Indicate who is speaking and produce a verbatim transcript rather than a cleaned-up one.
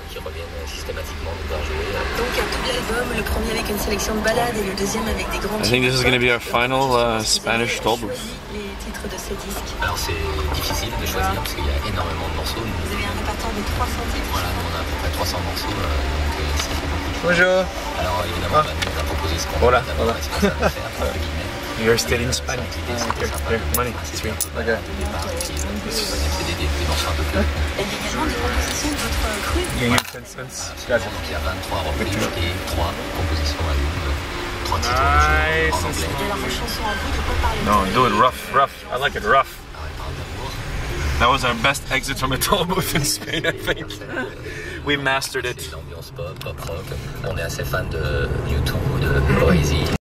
Speaker 1: qui reviennent systématiquement nous voir jouer.
Speaker 2: Donc un double album, le premier avec une sélection de ballades et le deuxième avec des grands.
Speaker 3: I think this is going to be our final uh, Spanish Tollbooth.
Speaker 2: Les titres de ces disques.
Speaker 1: Alors c'est difficile de choisir parce qu'il y a énormément de morceaux.
Speaker 2: Vous avez un répertoire de trois cents titres.
Speaker 1: Voilà, nous on a à peu près trois cents morceaux, euh, donc euh, ça fait beaucoup de choses.
Speaker 3: Bonjour.
Speaker 1: Alors évidemment, ah. bah, nous on a proposé ce qu'on
Speaker 3: voilà,
Speaker 1: est d'abord responsable de faire, entre guillemets.
Speaker 3: You're still in Spain.
Speaker 1: L'idée
Speaker 3: Ah,
Speaker 1: c'était
Speaker 3: okay.
Speaker 1: sympa.
Speaker 3: Here, money.
Speaker 1: C'était un peu
Speaker 3: Okay.
Speaker 1: au départ, et puis le deuxième C D des, des morceaux un peu plus.
Speaker 2: Il y a également des compositions de votre crew.
Speaker 3: You need ten cents.
Speaker 1: Absolument, donc il y a vingt-trois reprises et trois compositions à une, trois titres
Speaker 3: Nice.
Speaker 1: en anglais.
Speaker 2: Et alors vos chansons en bruit, de quoi parlez-vous?
Speaker 3: No, do it rough, rough. I like it rough.
Speaker 1: Ah ouais, parle d'amour.
Speaker 3: That was our best exit from a toll booth in Spain, I think. We mastered it.
Speaker 1: C'est l'ambiance pop, pop rock. On est assez fan de U deux, de Oasis.